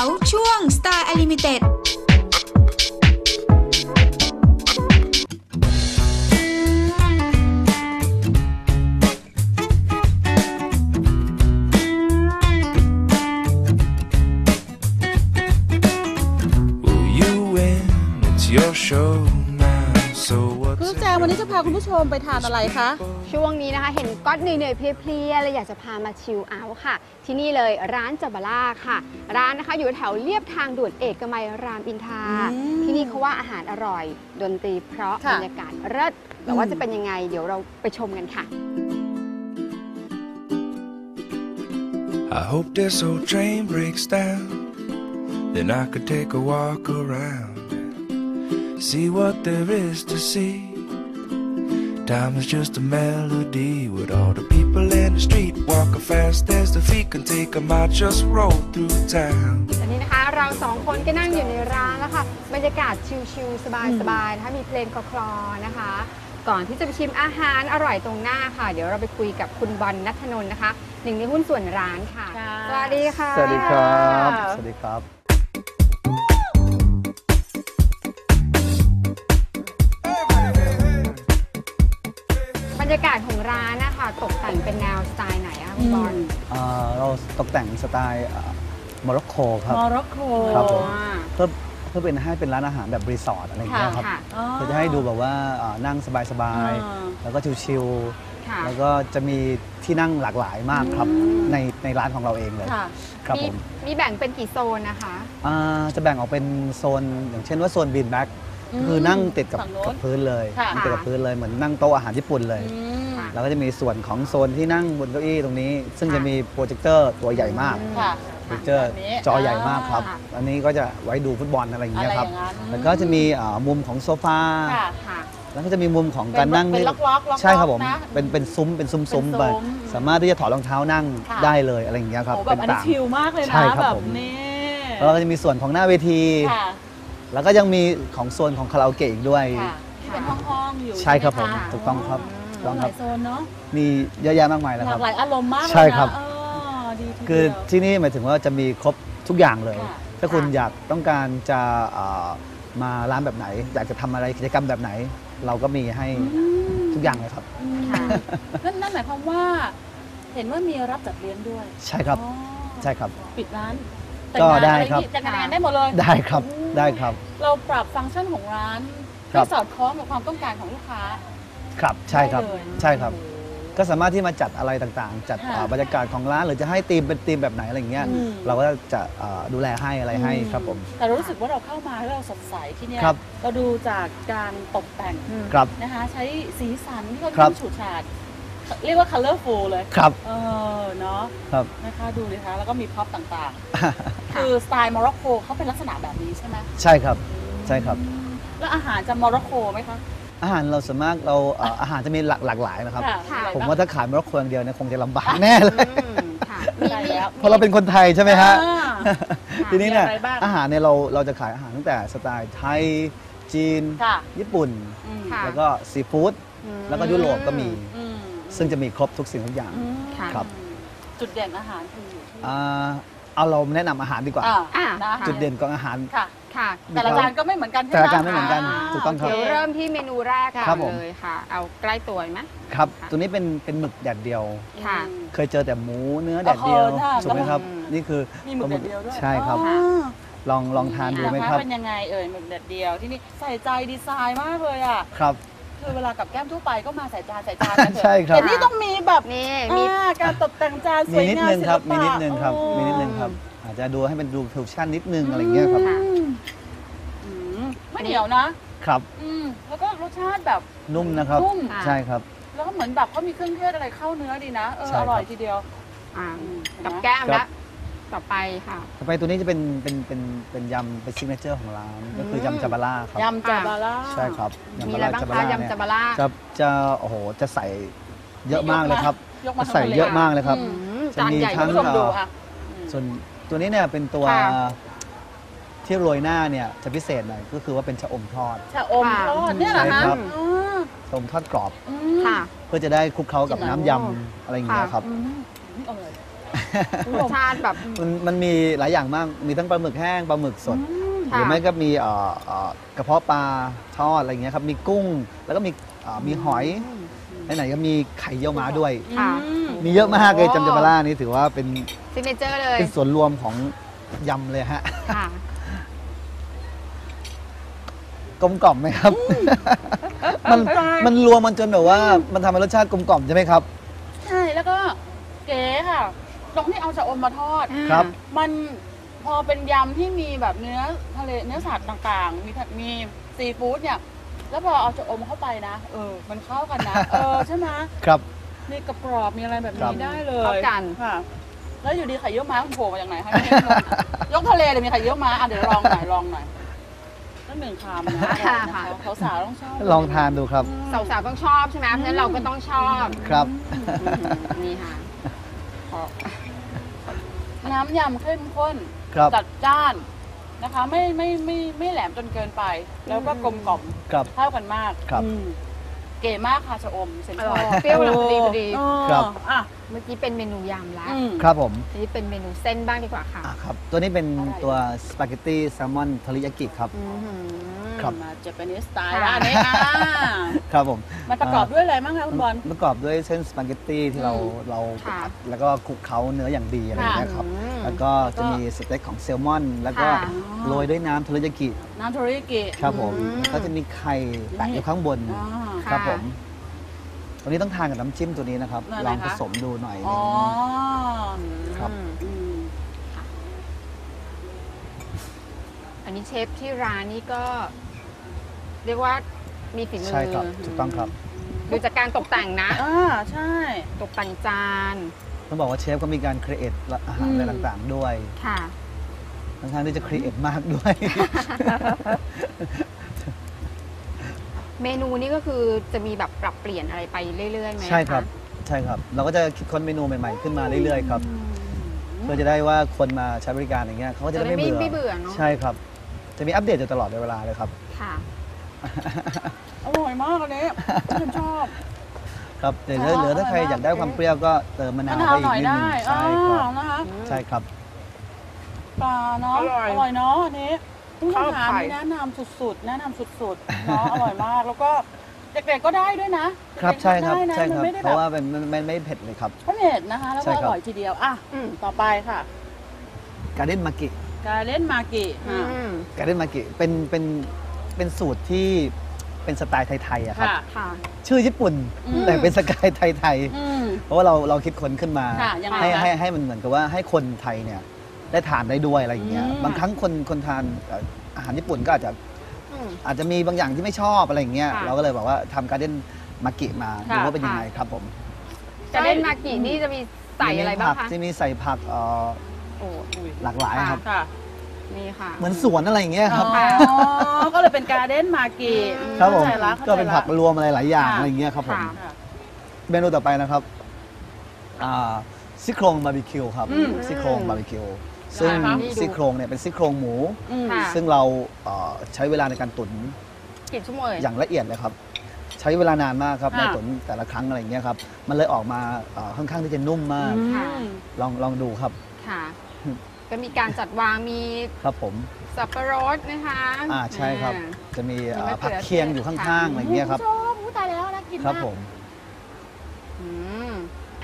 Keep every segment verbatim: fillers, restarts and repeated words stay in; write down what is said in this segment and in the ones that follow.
ร์ช่วง Star Unlimited คุณแจงวันนี้จะพาคุณผู้ชมไปทานอะไรคะช่วงนี้นะคะเห็นก๊อตเหนื่อยๆเพลียๆเลยอยากจะพามาชิลเอาท์ค่ะที่นี่เลยร้านจับาร่าค่ะร้านนะคะอยู่แถวเลียบทางด่วนเอกมัยรามอินทราที่นี่เขาว่าอาหารอร่อยดนตรีเพราะบรรยากาศเลิศแต่ว่าจะเป็นยังไงเดี๋ยวเราไปชมกันค่ะ I hope this old train breaks down then I could take a walk around see what there is to see time is just a melody with all the people in the street walking fast as the feet can take them I just roll through town ตอนนี้นะคะเราสองคนก็นั่งอยู่ในร้านแล้วค่ะบรรยากาศชิลๆสบายๆนะคะมีเพลงคลอๆนะคะก่อนที่จะไปชิมอาหารอร่อยตรงหน้าค่ะเดี๋ยวเราไปคุยกับคุณบอลณัฐนนท์นะคะหนึ่งในหุ้นส่วนร้านค่ะสวัสดีค่ะสวัสดีครับสวัสดีครับบรรยากาศของร้านนะคะตกแต่งเป็นแนวสไตล์ไหนคะคุณบอลเราตกแต่งสไตล์โมร็อกโกครับโมร็อกโกครับผมเพื่อเพื่อเป็นให้เป็นร้านอาหารแบบรีสอร์ทอะไรอย่างเงี้ยครับเพื่อจะให้ดูแบบว่านั่งสบายๆแล้วก็ชิลๆแล้วก็จะมีที่นั่งหลากหลายมากครับในในร้านของเราเองเลยครับผมมีแบ่งเป็นกี่โซนนะคะจะแบ่งออกเป็นโซนอย่างเช่นว่าโซนบีนแบ็กคือนั่งติดกับกับพื้นเลยติดกับพื้นเลยเหมือนนั่งโต๊ะอาหารญี่ปุ่นเลยแล้วก็จะมีส่วนของโซนที่นั่งบนเก้าอี้ตรงนี้ซึ่งจะมีโปรเจคเตอร์ตัวใหญ่มากโปรเจคเตอร์จอใหญ่มากครับอันนี้ก็จะไว้ดูฟุตบอลอะไรอย่างเงี้ยครับแล้วก็จะมีมุมของโซฟาแล้วก็จะมีมุมของการนั่งเป็นล็อกๆใช่ครับผมเป็นเป็นซุ้มเป็นซุ้มๆไปสามารถที่จะถอดรองเท้านั่งได้เลยอะไรอย่างเงี้ยครับเป็นต่างชิลมากเลยนะแบบนี้แล้วก็จะมีส่วนของหน้าเวทีแล้วก็ยังมีของโซนของคาราโอเกะอีกด้วยที่เป็นห้องๆอยู่ใช่ครับผมถูกต้องครับหลายโซนเนาะมีเยอะแยะมากมายแล้วครับหลากหลายอารมณ์มากเลยใช่ครับคือที่นี่หมายถึงว่าจะมีครบทุกอย่างเลยถ้าคุณอยากต้องการจะมาร้านแบบไหนอยากจะทำอะไรกิจกรรมแบบไหนเราก็มีให้ทุกอย่างเลยครับนั่นหมายความว่าเห็นว่ามีรับจัดเลี้ยงด้วยใช่ครับใช่ครับปิดร้านก็ได้ครับจัดงานได้หมดเลยได้ครับได้ครับเราปรับฟังก์ชันของร้านให้สอดคล้องกับความต้องการของลูกค้าครับใช่ครับใช่ครับก็สามารถที่มาจัดอะไรต่างๆจัดบรรยากาศของร้านหรือจะให้ธีมเป็นธีมแบบไหนอะไรเงี้ยเราก็จะดูแลให้อะไรให้ครับผมแต่รู้สึกว่าเราเข้ามาแล้วเราสดใสที่นี่เราดูจากการตกแต่งนะคะใช้สีสันที่เขาทำฉูดฉาดเรียกว่า colorful เลยครับเออเนาะครับนะคะดูดิคะแล้วก็มีพ็อปต่างๆคือสไตล์โมร็อกโกเขาเป็นลักษณะแบบนี้ใช่ไหมใช่ครับใช่ครับแล้วอาหารจะโมร็อกโกไหมคะอาหารเราส่วนมากเราอาหารจะมีหลากหลายนะครับผมว่าถ้าขายโมร็อกโกอย่างเดียวเนี่ยคงจะลำบากแน่เลยเพราะเราเป็นคนไทยใช่ไหมฮะทีนี้เนี่ยอาหารเนี่ยเราเราจะขายอาหารตั้งแต่สไตล์ไทยจีนญี่ปุ่นแล้วก็ซีฟู้ดแล้วก็ยุโรปก็มีซึ่งจะมีครบทุกสิ่งทุกอย่างครับจุดเด่นอาหารคืออยู่ที่เอาเราแนะนำอาหารดีกว่าจุดเด่นของอาหารค่ะแต่ละจานก็ไม่เหมือนกันแต่ละจานไม่เหมือนกันถูกต้องครับเดี๋ยวเริ่มที่เมนูแรกเลยค่ะเอาใกล้ตัวไหมครับตัวนี้เป็นเป็นหมึกแดดเดียวเคยเจอแต่หมูเนื้อแดดเดียวถูกไหมครับนี่คือมีหมึกแดดเดียวด้วยใช่ครับลองลองทานดูไหมครับเป็นยังไงเอ่ยหมึกแดดเดียวที่นี่ใส่ใจดีไซน์มากเลยอ่ะครับคือเวลากับแก้มทั่วไปก็มาใส่จานใส่จานกันเถอะใช่ครับแต่นี่ต้องมีแบบนี้มีการตกแต่งจานสวยงามมีนิดนึงครับมีนิดนึงครับมีนิดนึงครับอาจจะดูให้มันดูฟิวชั่นนิดนึงอะไรเงี้ยครับไม่เหนียวนะครับแล้วก็รสชาติแบบนุ่มนะครับใช่ครับแล้วก็เหมือนแบบเขามีเครื่องเทศอะไรเข้าเนื้อดีนะเอออร่อยทีเดียวกับแก้มแล้วต่อไปค่ะต่อไปตัวนี้จะเป็นเป็นเป็นเป็นยำเป็นซิกเนเจอร์ของร้านก็คือยำจับาร่าครับยำจับาร่าใช่ครับมีอะไรบ้างคะยำจับาร่าจะจะโอ้โหจะใส่เยอะมากเลยครับใส่เยอะมากเลยครับจะมีทั้งส่วนตัวนี้เนี่ยเป็นตัวที่โรยหน้าเนี่ยจะพิเศษหน่อยก็คือว่าเป็นชะอมทอดชะอมทอดเนี่ยเหรอคะชะอมทอดกรอบเพื่อจะได้คลุกเคล้ากับน้ำยำอะไรอย่างเงี้ยครับรสชาติแบบมันมันมีหลายอย่างมากมีทั้งปลาหมึกแห้งปลาหมึกสด หค่ะรือไม่ก็มีเอ่อเอ่อกระเพาะปลาทอดอะไรเงี้ยครับมีกุ้งแล้วก็มีเอ่อมีหอยไหนๆก็มีไข่เยี่ยวม้าด้วยค่ะมีเยอะมากเลยจำจำปาร่านี่ถือว่าเป็นซิกเนเจอร์เลยเป็นส่วนรวมของยำเลยฮะค่ะกลมกล่อมไหมครับ มันมันรวมมันจนแบบว่ามันทำให้รสชาติกลมกล่อมใช่ไหมครับใช่แล้วก็เก๋ค่ะ ตรงที่เอาชะอมมาทอดครับมันพอเป็นยำที่มีแบบเนื้อทะเลเนื้อสัตว์ต่างๆ มีมีซีฟู้ดเนี่ย แล้วพอเอาชะอมเข้าไปนะ เออ มันเข้ากันนะ เออใช่ไหมครับมีกรอบๆมีอะไรแบบครันี้บได้เลยเข้ากันค่ะ แล้วอยู่ดีไข่เยี่ยวม้ามันโผล่มาจากไหนคะไม่รู้ยกทะเลเลยมีไข่เยี่ยวม้าอ่ะเดี๋ยวลองหน่อยลองหน่อยตั้งหนึ่งคำนะอร่อยนะคะสาวๆต้องชอบลองทานดูครับสาวๆต้องชอบใช่ไหมเพราะฉะนั้นเราก็ต้องชอบครับนี่ค่ะน้ำยำเข้มข้นครับจัดจ้านนะคะ ไม่ไม่ไม่ไม่แหลมจนเกินไป แล้วก็กลมกล่อมครับเข้ากันมากครับอืมเก๋มากค่ะชะอมเซนอชร่ออยบเปรี้ยวพอดีพอดีเออครับอ่ะเมื่อกี้เป็นเมนูยำแล้วอืมครับผมทีนี้เป็นเมนูเส้นบ้างดีกว่าค่ะอ่ะครับ ตัวนี้เป็นอะไรตัวสปาเกตตี้แซลมอนเทริยากิครับอื้อหือครับมาเจแปนิสสไตล์ค่ะร้านนี้อ่ะครับผมมันประกอบด้วยอะไรบ้างคะคุณบอลประกอบด้วยเส้นสปาเกตตี้ที่เราอืมเราค่ะอัดแล้วก็คลุกเคล้าเนื้ออย่างดีอะไรอย่างเงี้ยครับอืมแล้วก็จะมีสเต็กของแซลมอน แล้วก็ค่ะโรยด้วยน้ำเทริยากิน้ำโทริกิครับผมอืมแล้วก็จะมีไข่แปะอยู่ข้างบนอ่าครับค่ะผมวันนี้ต้องทานกับน้ำจิ้มตัวนี้นะครับอะไรคะลองผสมดูหน่อยหอ๋นึอง ครับอืมอืมอันนี้เชฟที่ร้านนี่ก็ เรียกว่ามีฝีมือใช่ครับถูกต้องครับดูจากการตกแต่งนะอ่าใช่ตกแต่งจานต้องบอกว่าเชฟก็มีการครีเอทอาหารอืมอะไรต่างๆ ด้วยค่ะค่อนข้างที่จะครีเอทมากด้วยเมนูนี้ก็คือจะมีแบบปรับเปลี่ยนอะไรไปเรื่อยๆไหมะใช่ครับ ใช่ครับ เราก็จะคิดค้นเมนูใหม่ๆ ขึ้นมาเรื่อยๆครับอืมเพื่อจะได้ว่าคนมาใช้บริการอย่างเงี้ยเขาก็จะจะได้ได้ไม่ไม่เบื่อไม่เบื่อเนอะใช่ครับ จะมีอัปเดตอยู่ตลอดเวลาเลยครับค่ะอร่อยมากอันนี้ฉันชอบครับแต่อ๋อเหลือถ้าใครอร่อยมากอยากได้ความเปรี้ยวก็เติมมะนามะนาวไปหอีน่กอยนิดนึได้งอ่าใช่ครับนะคะใช่ครับปลาเนาะอร่อยอร่อยเนาะอันนี้ทุกข้าวอาหารไข่นี่แนะนำสุดๆ แนะนำสุดๆ เนาะ อร่อยมาก แล้วก็เด็กๆก็ได้ด้วยนะครับใช่ครับเด็กๆก็ได้นะใช่ครับมันไม่ได้เพแบบราะว่าเป็นมันไม่ไม่เผ็ดเลยครับไม่เผ็ดนะคะ แล้วใช่ก็อครับร่อยทีเดียว อ่ะอืมต่อไปค่ะการ์เด้นมากิการเล่นมากิอือ่ะมการ์เด้นมากิเป็นเป็นเป็นสูตรที่เป็นสไตล์ไทยๆอะครับค่ะค่ะชื่อญี่ปุ่นอืมแต่เป็นสไตล์ไทยอืมๆเพราะว่าเราเราคิดค้นขึ้นมาค่ะยังไงให้คะให้ให้มันเหมือนกับว่าให้คนไทยเนี่ยได้ทานได้ด้วยอะไรอย่างเงี้ยอืมบางครั้งคนคนทานเอ่ออาหารญี่ปุ่นก็อาจจะอืมอาจจะมีบางอย่างที่ไม่ชอบอะไรอย่างเงี้ยค่ะเราก็เลยบอกว่าทำการ์เด้นมากิมาค่ะดูว่าเป็นยังไงค่ะครับผมจะเล่นมากี่นี่จะมีใส่อะไรบ้างมีผัคะกที่มีใส่ผักเอ่อโอ้หลากหลายครับค่ะนี่ค่ะเหมือนสวนอะไรอย่างเงี้ยครับอ๋อ ก็เลยเป็นการเล่นมากิครับผมเข้าใจละเข้าใจละก็เป็นผักรวมอะไรหลายอย่างค่ะอะไรอย่างเงี้ยครับผมค่ะค่ะเมนูต่อไปนะครับอ่าซี่โครงบาร์บีคิวครับอืมซี่โครงบาร์บีคิวซึ่งได้ครับซี่โครงเนี่ยเป็นซี่โครงหมูอืมค่ะซึ่งเราเอ่อใช้เวลาในการตุ๋นกี่ชั่วโมงอย่างละเอียดเลยครับ ใช้เวลานานมากครับค่ะในตุ๋นแต่ละครั้งอะไรอย่างเงี้ยครับมันเลยออกมาเอ่อค่อนข้างที่จะนุ่มมากอืมค่ะลองลองดูครับค่ะ ก็มีการจัดวางมีครับผมสับปะรดนะคะอ่าใช่ครับอ่าจะมีเอ่อมีมะเขือผักเคียงอยู่ข้างๆอะไรอย่างเงี้ยครับชอบอู้ตายแล้วน่ากินครับมากผมอืม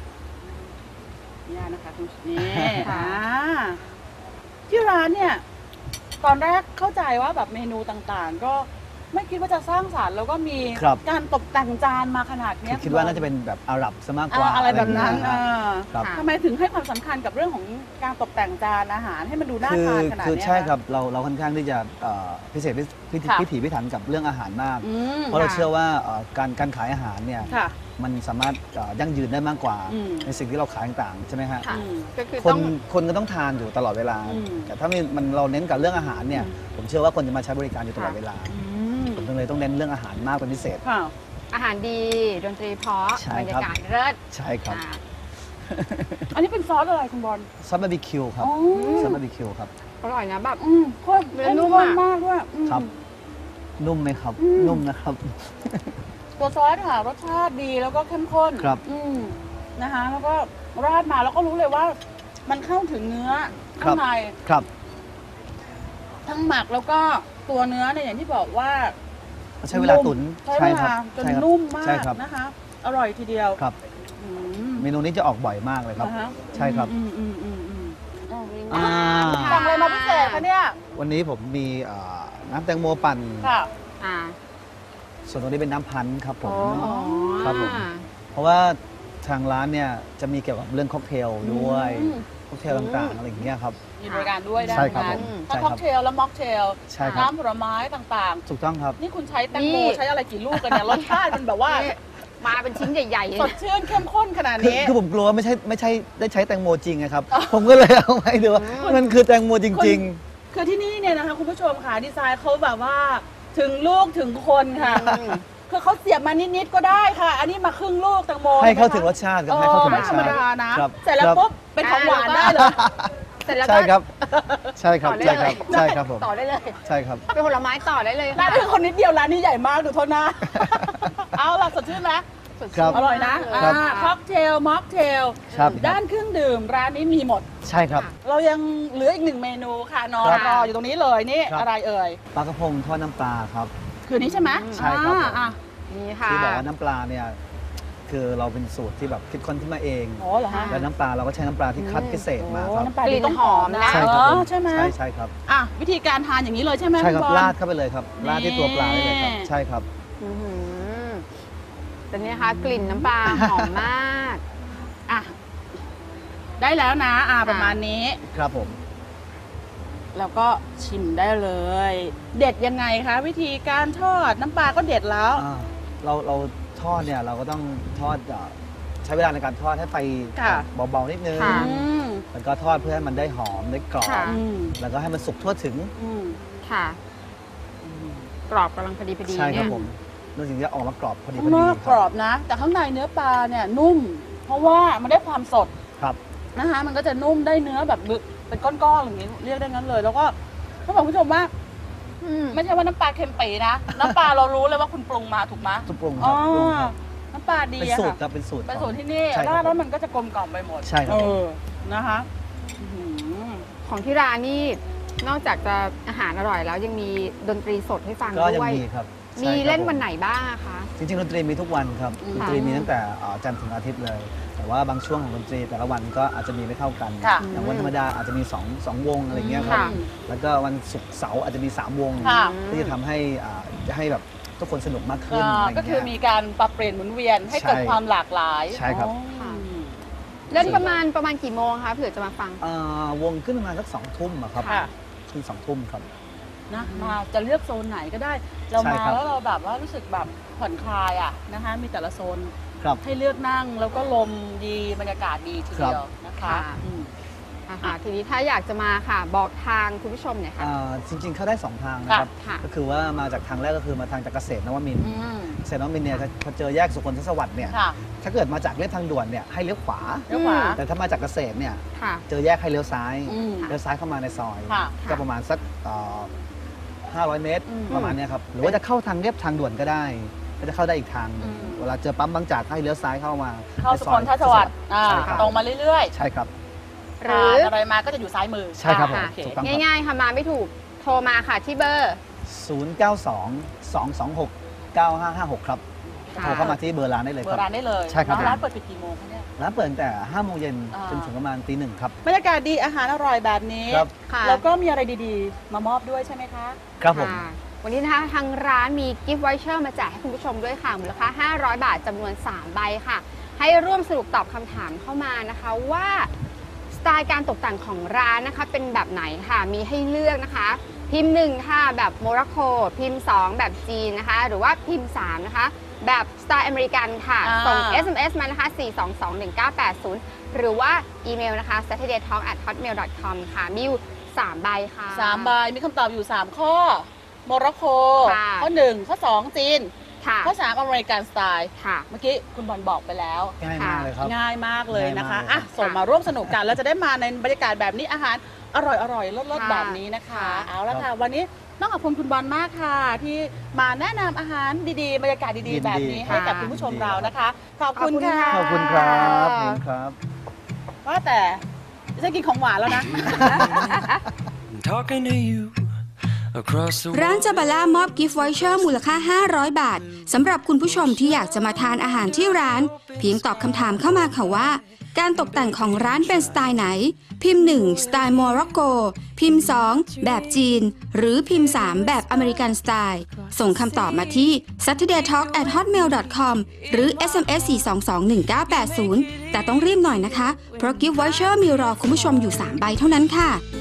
นี่นะคะคุณนี่ค่ะอ่าที่ร้านเนี่ย ตอนแรกเข้าใจว่าแบบเมนูต่างๆ ก็ไม่คิดว่าจะสร้างสรรค์แล้วก็มีครับการตกแต่งจานมาขนาดเนี้ยคิดว่าน่าจะเป็นแบบอาหรับซะมากกว่าอ่าอะไรแบบนั้นอะไรอย่างเงี้ยอ่าครับค่ะทำไมถึงให้ความสำคัญกับเรื่องของการตกแต่งจานอาหารให้มันดูน่าคือทานขนาดคือเนี้ยใช่ครับเราเราค่อนข้างที่จะเอ่อพิเศษพิพิถีค่ะพิถีพิถันกับเรื่องอาหารมากอืมเพราะเราค่ะเชื่อว่าเอ่อการการขายอาหารเนี่ยค่ะมันสามารถเอ่อยั่งยืนได้มากกว่าอืมในสิ่งที่เราขายต่างๆใช่ไหมฮะค่ะอืมก็คือคนต้องคนก็ต้องทานอยู่ตลอดเวลาอืมแต่ถ้ามีมันเราเน้นกับเรื่องอาหารเนี่ยอืมผมเชื่อว่าคนจะมาใช้บริการอยู่ตลอดเวลาอืมผมก็เลยต้องเน้นเรื่องอาหารมากเป็นพิเศษค่ะอาหารดี ดนตรีเพราะใช่บรรครัยาบกาศเลิศใช่ครับอ่าอันนี้เป็นซอสอะไรคุณบอลซอสบาร์บีคิวครับอ๋อซอสบาร์บีคิวครับอร่อยนะแบบอืมข้นเนื้อข้นนุ่มข้นอะมากด้วยอืมครับ นุ่มไหมครับอืมนุ่มนะครับตัวซอสค่ะรสชาติดีแล้วก็เข้มข้นครับอืมนะคะ แล้วก็ราดมาแล้วก็รู้เลยว่ามันเข้าถึงเนื้อครัข้างบในครับทั้งหมักแล้วก็ตัวเนื้อเนี่ยอย่างที่บอกว่าใช้เวลาตุ๋นใช้เวลาจนใช่ครับนุ่มมาใช่กครับนะคะ อร่อยทีเดียวครับอืมเมนูนี้จะออกบ่อยมากเลยครับนะฮะใช่ครับอืมอืมอืมอืมอืมอ่าสั่งอะไรมาพิเศษคะเนี่ยวันนี้ผมมีเอ่อน้ำแตงโมปั่นค่ะอ่าส่วนตรงนี้เป็นน้ำพันธุ์ครับผมอ๋อครับผม เพราะว่าทางร้านเนี่ยจะมีเกี่ยวกับเรื่องค็อกเทลด้วยอืมค็อกเทลต่างๆอะไรอย่างเงี้ยครับมีบริการด้วยได้ใช่ครับนั้นผมทั้งใช่ค็อกครับเทลและม็อกเทลใช่ครับน้ำผลไม้ต่างถูกต้องครับๆ นี่คุณใช้แตงโมนี่ใช้อะไรกี่ลูกกันเนี่ยรสชาติมันแบบว่ามาเป็นชิ้นใหญ่ๆเลยสดชื่นเข้มข้นขนาดคือนี้คือผมกลัวว่าไม่ใช่ไม่ใช่ได้ใช้แตงโมจริงนะครับ ผมก็เลยเอาให้ดูว่ามันคือแตงโมจริงคือที่นี่เนี่ยนะคะคุณผู้ชมค่ะดีไซน์เขาแบบว่าถึงลูกถึงคนค่ะ คือเขาเสียบมานิดๆก็ได้ค่ะ อันนี้มาครึ่งลูกแตงโมๆ ให้เข้านะคะถึงรสชาติครับให้เข้าถึงรไม่สธรชารมติดานะครับเสร็จแล้วครับปุ๊บเป็นของหวานได้เลยเสร็จแล้วก็ใช่ครับ ใช่ครับต่อได้ใช่ครับเลยใช่ครับผมต่อได้เลยใช่ครับเป็นผลไม้ต่อได้เลยร้านนี้คนนิดเดียวร้านนี้ใหญ่มากดูโทษนะ เอาล่ะสดชื่นไหมสดครัชื่บนอร่อยนะมาอ่ากค่ะค็อกเทลม็อกเทลครับด้านเครื่องดื่มร้านนี้มีหมดใช่ครับเรายังเหลืออีกหนึ่งเมนูค่ะนอนครับรออยู่ตรงนี้เลยนี่ครับอะไรเอ่ยปลากระพงทอดน้ำปลาครับคืนนี้ใช่ไหมใช่ครับอ่าอ่ะนี่ค่ะที่บอกว่าน้ำปลาเนี่ยคือเราเป็นสูตรที่แบบคิดค้นขึ้นมาเองโอ้เหรอฮะแล้วน้ำปลาเราก็ใช้น้ำปลาที่คัดพิเศษมาโอ้ครับน้ำปลากลิ่นต้องหอมนะใช่ครับผมเออใช่ไหมใช่ใช่ครับอ่ะวิธีการทานอย่างนี้เลยใช่ไหมใช่ครับณอลราดเข้าไปเลยครับราดที่ตัวปลาได้เลยครับนี่ใช่ครับอื้อหือแต่เนี่ยค่ะกลิ่นน้ำปลาหอมมากอ่ะได้แล้วนะอ่ะประมาณนี้ครับผมแล้วก็ชิมได้เลย เด็ดยังไงคะวิธีการทอดน้ำปลาก็เด็ดแล้วอ่าเราเราทอดเนี่ยเราก็ต้องทอดเอ่อใช้เวลาในการทอดให้ไฟค่ะเบาๆนิดนึงค่ะอืมแล้วก็ทอดเพื่อให้มันได้หอมได้กรอบค่ะอืมแล้วก็ให้มันสุกทั่วถึงอืมค่ะ กรอบกำลังพอดีพอดีใช่ครับเนี่ยผมมันถึงจะออกมากรอบพอดีพข้าองนดีอกกรอบนะ แต่ข้างในเนื้อปลาเนี่ยนุ่ม เพราะว่ามันได้ความสดครับนะคะ มันก็จะนุ่มได้เนื้อแบบบึกเป็นก้อนๆอย่างนี้เรียกได้งั้นเลย แล้วก็ต้องบอกคุณผู้ชมว่าอืมไม่ใช่ว่าน้ำปลาเค็มปีนะ น้ำปลาเรารู้เลยว่าคุณปรุงมาถูกไหมทุกปรุงคอ๋รัอบปรุงครับน้ำปลาดีเป็นอะสูตรค่ะครับเป็นสูตรเป็นของสูตรที่นี่ใช่ครับราดแล้วมันก็จะกลมกล่อมไปหมดใช่ครับเออนะคะอื้อหือของที่ร้านนี่นอกจากจะอาหารอร่อยแล้วยังมีดนตรีสดให้ฟังก็ยังด้วยมีครับมีใช่ครับเล่นผมวันไหนบ้างอะคะจริงๆดนตรีมีทุกวันครับอืมดนตรีมีตั้งแต่เอ่อจันทร์ถึงอาทิตย์เลย แต่ว่าบางช่วงของดนตรีแต่ละวันก็อาจจะมีไม่เท่ากันค่ะอย่างวันธรรมดาอาจจะมีสองสองวงอะไรเงี้ยครับค่ะแล้วก็วันศุกร์เสาร์อาจจะมีสามวงค่ะที่จะทำให้อ่าจะให้แบบทุกคนสนุกมากขึ้นอ่าอะไรก็คือเงี้มียการปรับเปลี่ยนหมุนเวียนให้เกิดใช่ความหลากหลายใช่ครับอ๋อค่ะ เล่นประมาณประมาณกี่โมงคะเผื่อจะมาฟังอ่าวงขึ้นประมาณสักสองทุ่มอะครับค่ะขึ้นสองทุ่มครับนะมาจะเลือกโซนไหนก็ได้ เราใช่มาครับแล้วเราแบบว่ารู้สึกแบบผ่อนคลายอ่ะนะคะมีแต่ละโซนครับให้เลือกนั่งแล้วก็ลมดีบรรยากาศดีทีเดียวนะคะค่ะอืมนะคะทีนี้ถ้าอยากจะมาค่ะ บอกทางคุณผู้ชมหน่อยค่ะอ่าจริงๆ เข้าได้สองทางนะครับค่ะก็คือว่ามาจากทางแรกก็คือมาทางจากเกษตรนวมินทร์อืมเกษตรนวมินทร์เนี่ยถ้าพอเจอแยกสุคนทศวรรษเนี่ยค่ะถ้าเกิดมาจากเลียบทางด่วนเนี่ยให้เลี้ยวขวาเลี้ยวขวาแต่ถ้ามาจากเกษตรเนี่ยค่ะเจอแยกให้เลี้ยวซ้ายอืมเลี้ยวซ้ายเข้ามาในซอยค่ะก็ประมาณสักเอ่อห้าร้อยเมตรอืมประมาณเนี้ยครับ หรือว่าจะเข้าทางเลียบทางด่วนก็ได้ ก็จะเข้าได้อีกทางหนึ่งอืมเวลาเจอปั๊มบางจากให้เลี้ยวซ้ายเข้ามาเข้าในสุซคอยนทศวรรษอ่าใช่ครับตรงมาเรื่อยใช่ครับๆหรือทานอะไรมาก็จะอยู่ซ้ายมือใช่ครับผมอ่าโอเคถูกต้องครับง่ายๆค่ะมาไม่ถูกโทรมาค่ะที่เบอร์ศูนย์ เก้า สอง สอง สอง หก เก้า ห้า ห้า หก ครับค่ะโทรเข้ามาที่เบอร์ร้านได้เลยเบคอรับร์ร้านได้เลยใช่ครับแล้วร้านเปิดปิดกี่โมงคะเนี่ยร้านเปิดตั้งแต่ห้าโมงเย็นอ่าจนถึงประมาณตีหนึ่งครับบรรยากาศดีอาหารอร่อยแบบนี้ครับค่ะแล้วก็มีอะไรดีๆ มามอบด้วยใช่ไหมคะครับผมค่ะวันนี้นะคะทางร้านมีกิฟต์วอเชอร์มาแจกให้คุณผู้ชมด้วยค่ะมูลค่าห้าร้อยบาทจำนวนสามใบค่ะ ให้ร่วมสนุกตอบคำถามเข้ามานะคะว่าสไตล์การตกแต่งของร้านนะคะเป็นแบบไหนค่ะมีให้เลือกนะคะ พิมพ์หนึ่งค่ะแบบโมร็อกโกพิมพ์สองแบบจีนนะคะ หรือว่าพิมพ์สามนะคะแบบสไตล์อเมริกันค่ะอ่าส่ง เอส เอ็ม เอส มานะคะ สี่ สอง สอง หนึ่ง เก้า แปด ศูนย์ หรือว่าอีเมลนะคะ ซัตเทอร์เดย์ทอล์ก แอท ฮอตเมล ดอท คอม ค่ะมีอยู่สามใบค่ะสามใบมีคำตอบอยู่ สาม ข้อโมร็อกโกค่ะข้อหนึ่งข้อสองจีนค่ะข้อสามอเมริกันสไตล์ค่ะเมื่อกี้คุณบอลบอกไปแล้วง่ายมากเลยครับง่ายมากเลยนะคะง่ายมากเลยอ่ะส่งมาร่วมสนุกกันแล้วจะได้มาในบรรยากาศแบบนี้อาหารอร่อยอร่อยๆรสๆค่ะแบบนี้นะคะค่ะเอาละค่ะ วันนี้ต้องขอบคุณคุณบอลมากค่ะ ที่มาแนะนำอาหารดีๆ บรรยากาศดียินดีๆ แบบนี้ให้กับคุณผู้ชมเรานะคะ ขอบคุณค่ะขอบคุณครับขอบคุณครับว่าแต่จะกินของหวานแล้วนะ Talking to you across the ร้านจาบาล่ามอบกิฟต์วอยเชอร์มูลค่า ห้าร้อย บาทสำหรับคุณผู้ชมที่อยากจะมาทานอาหารที่ร้าน เพียงตอบคำถามเข้ามาค่ะว่า การตกแต่งของร้านเป็นสไตล์ไหน พิมพ์ หนึ่ง สไตล์โมร็อกโก พิมพ์ สอง แบบจีน หรือพิมพ์ สาม แบบอเมริกันสไตล์ ส่งคำตอบมาที่ ซัตเทอร์เดย์ทอล์ก แอท ฮอตเมล ดอท คอม หรือ เอส เอ็ม เอส สี่ สอง สอง หนึ่ง เก้า แปด ศูนย์ แต่ต้องรีบหน่อยนะคะ เพราะกิฟต์วอยเชอร์มีรอคุณผู้ชมอยู่ สาม ใบเท่านั้นค่ะ